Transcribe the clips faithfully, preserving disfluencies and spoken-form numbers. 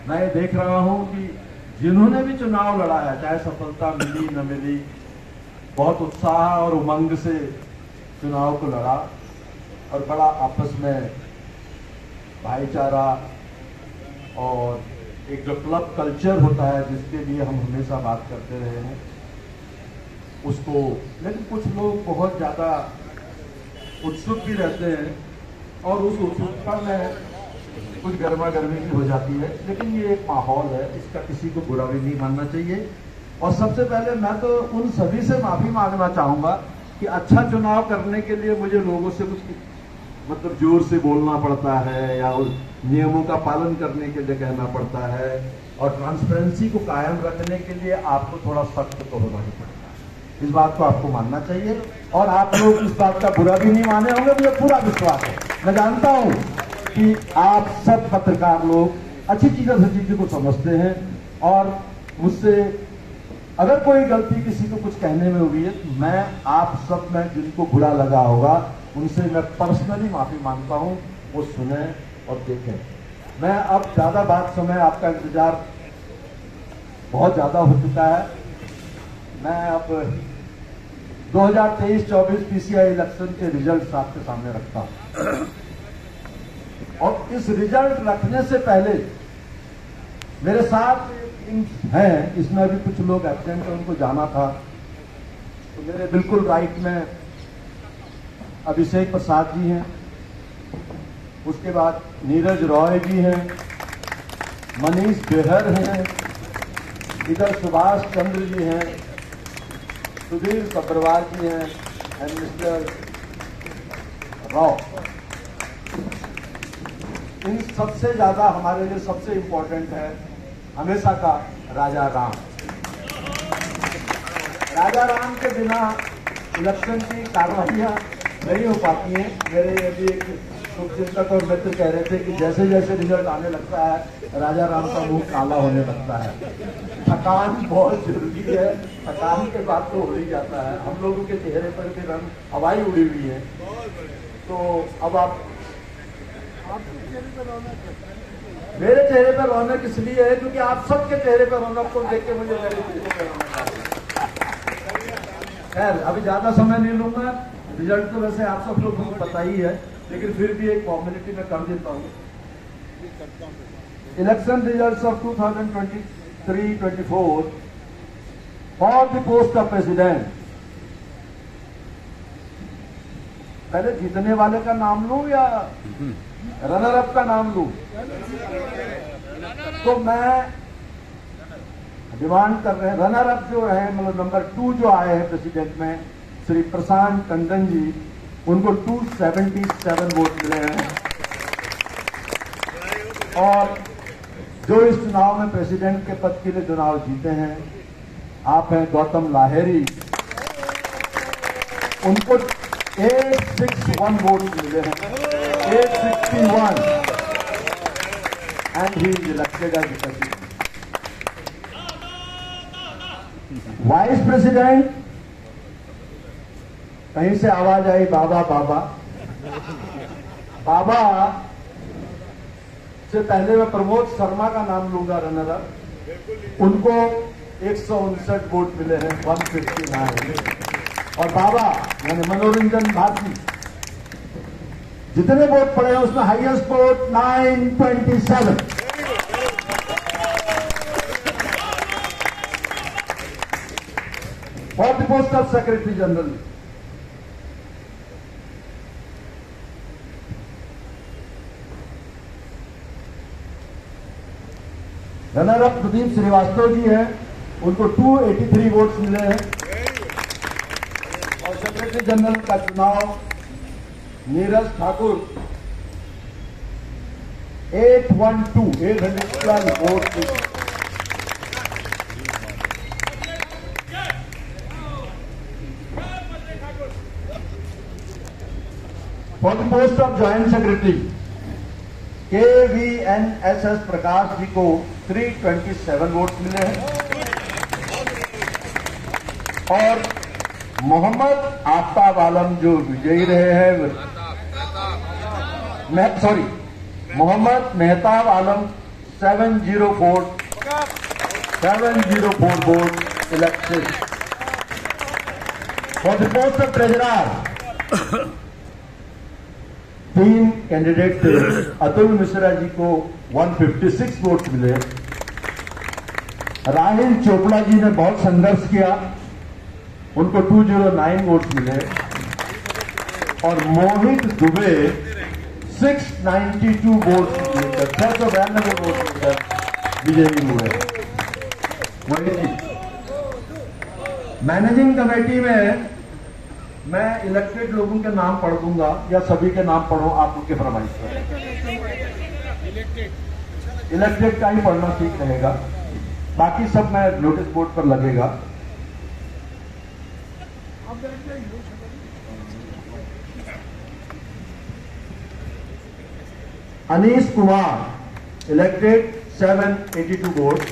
मैं देख रहा हूं कि जिन्होंने भी चुनाव लड़ा है, चाहे सफलता मिली न मिली, बहुत उत्साह और उमंग से चुनाव को लड़ा और बड़ा आपस में भाईचारा और एक जो क्लब कल्चर होता है जिसके लिए हम हमेशा बात करते रहे हैं उसको। लेकिन कुछ लोग बहुत ज्यादा उत्सुक भी रहते हैं और उस उत्सुकता में कुछ गर्मा गर्मी भी हो जाती है, लेकिन ये एक माहौल है, इसका किसी को बुरा भी नहीं मानना चाहिए। और सबसे पहले मैं तो उन सभी से माफी मांगना चाहूंगा कि अच्छा चुनाव करने के लिए मुझे लोगों से कुछ मतलब जोर से बोलना पड़ता है या उस नियमों का पालन करने के लिए कहना पड़ता है, और ट्रांसपेरेंसी को कायम रखने के लिए आपको थोड़ा सख्त तो होना ही पड़ता है। इस बात को आपको मानना चाहिए और आप लोग इस बात का बुरा भी नहीं माने होंगे, मुझे पूरा विश्वास है। मैं जानता हूं कि आप सब पत्रकार लोग अच्छी चीजों से चीजों को समझते हैं और मुझसे अगर कोई गलती किसी को कुछ कहने में हुई है, मैं आप सब में जिनको बुरा लगा होगा उनसे मैं पर्सनली माफी मांगता हूं, वो सुने और देखें। मैं अब ज्यादा बात समय आपका इंतजार बहुत ज्यादा हो चुका है। मैं अब दो हज़ार तेईस चौबीस पीसीआई इलेक्शन के रिजल्ट आपके सामने रखता हूं और इस रिजल्ट रखने से पहले मेरे साथ हैं, इसमें भी कुछ लोग एब्सेंट हैं, उनको जाना था, तो मेरे बिल्कुल राइट में अभिषेक प्रसाद जी हैं, उसके बाद नीरज रॉय जी हैं, मनीष बेहर हैं, इधर सुभाष चंद्र जी हैं, सुधीर सब्रवाल जी हैं एंड मिस्टर राव। इन सबसे ज्यादा हमारे लिए सबसे इंपॉर्टेंट है हमेशा का राजा राम। राजा राम के बिना इलेक्शन की कार्रवाइयां नहीं हो पाती हैं। मेरे अभी एक शुभचिंतक और मित्र कह रहे थे कि जैसे जैसे रिजल्ट आने लगता है राजा राम का मुंह काला होने लगता है। थकान बहुत जरूरी है, थकान के बाद तो हो ही जाता है। हम लोगों के चेहरे पर भी रंग हवाई उड़ी हुई है। तो अब आप मेरे चेहरे पर रौनक इसलिए है क्योंकि आप सबके चेहरे पर रौनक को देख के मुझे मेरे चेहरे पर रौनक आ रही है। खैर अभी ज्यादा समय नहीं लूंगा, रिजल्ट तो वैसे आप सब लोगों को पता ही है, लेकिन फिर भी एक फॉर्मेलिटी में कर देता हूं। Election results of two thousand twenty three twenty four for the post of president. पहले जीतने वाले का नाम लूं या रनर अप का नाम लूं? तो मैं डिमांड कर रहे हैं रनर अप जो है, मतलब नंबर टू जो आए हैं प्रेसिडेंट में, श्री प्रशांत टंडन जी, उनको दो सौ सतहत्तर वोट मिले हैं। और जो इस चुनाव में प्रेसिडेंट के पद के लिए चुनाव जीते हैं आप हैं गौतम लाहेरी, उनको आठ सौ इकसठ वोट मिले हैं, आठ सौ इकसठ, and he is elected as president. Vice president, कहीं से आवाज आई बाबा बाबा बाबा से पहले मैं प्रमोद शर्मा का नाम लूंगा रनर अप। उनको एक सौ उनसठ वोट मिले हैं, एक सौ उनसठ। और बाबा यानी मनोरंजन भारती, जितने वोट पड़े हैं उसमें हाईएस्ट वोट नौ सौ सत्ताईस। For the post of secretary general runner up Pradeep Shrivastava ji हैं, उनको दो सौ तिरासी वोट्स मिले हैं। और सेक्रेटरी जनरल का चुनाव नीरज ठाकुर आठ सौ बारह आठ सौ बारह vote. For the post of joint secretary K V N S S Prakash ji को तीन सौ सत्ताईस वोट मिले हैं। और मोहम्मद आफ्ताब आलम जो विजयी रहे हैं, मैं sorry Mohammad Mehtab Alam seven zero four seven zero four votes elected. For the post of treasurer, तीन कैंडिडेट थे। अतुल मिश्रा जी को एक सौ छप्पन वोट मिले। राहिल चोपड़ा जी ने बहुत संघर्ष किया, उनको दो सौ नौ वोट मिले। और मोहित दुबे छह सौ बानवे वोट लेकर छह सौ बयानबे वोट लेकर विजयी हुए। वही मैनेजिंग कमेटी में मैं इलेक्टेड लोगों के नाम पढ़ दूंगा या सभी के नाम पढ़ो, आप उनके फरमाइश पर। इलेक्टेड का ही पढ़ना ठीक रहेगा, बाकी सब मैं नोटिस बोर्ड पर लगेगा। Anish Kumar elected seven eighty two vote.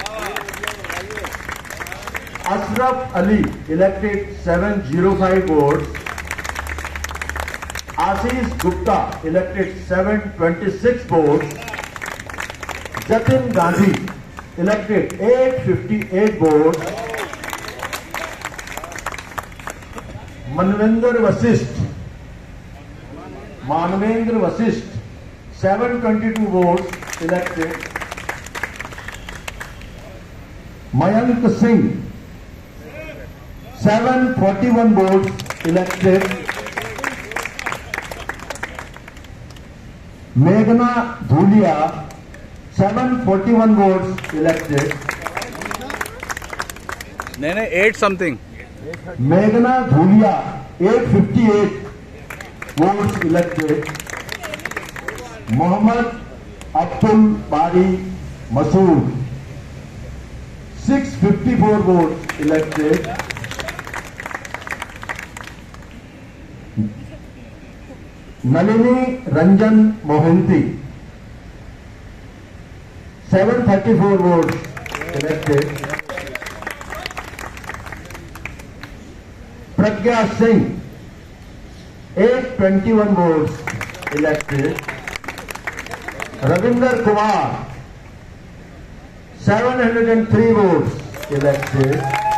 Ashraf Ali elected seven zero five votes. Ashish Gupta elected seven twenty six votes. Jatin Gandhi elected eight fifty eight votes. Manvendra Vashishth Manvendra Vashishth seven twenty two votes elected. Mayank Singh seven forty one votes elected. मेघना Dhulia seven forty one votes elected. नहीं नहीं eight something. मेघना Dhulia eight fifty eight votes elected. Mohammad Abdul Bari Masood six fifty four votes elected. Nalini Ranjan Mohanty seven thirty four votes elected. Pragya Singh eight twenty one votes elected. Ravinder Kumar seven hundred and three votes elected.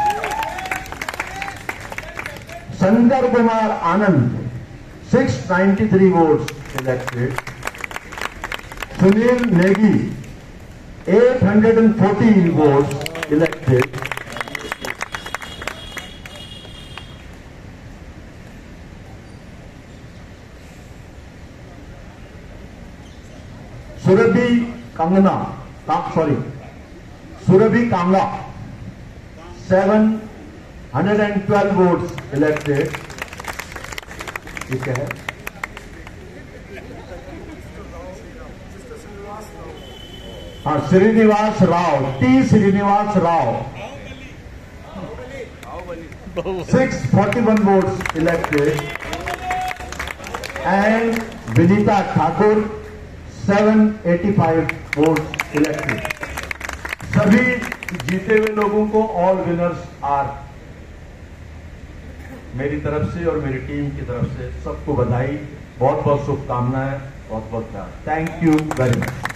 Sundar Kumar Anand six ninety three votes elected. Sunil Negi eight hundred and fourteen votes elected. Surbhi Kangana sorry Surbhi Kanga seven hundred and twelve votes elected. ठीक है। हाँ, Srinivas Rao T Srinivas Rao six forty one votes elected. And Vinita Thakur seven eighty five votes elected. सभी जीते हुए लोगों को all winners are मेरी तरफ से और मेरी टीम की तरफ से सबको बधाई, बहुत बहुत शुभकामनाएं, बहुत बहुत प्यार। Thank you very much.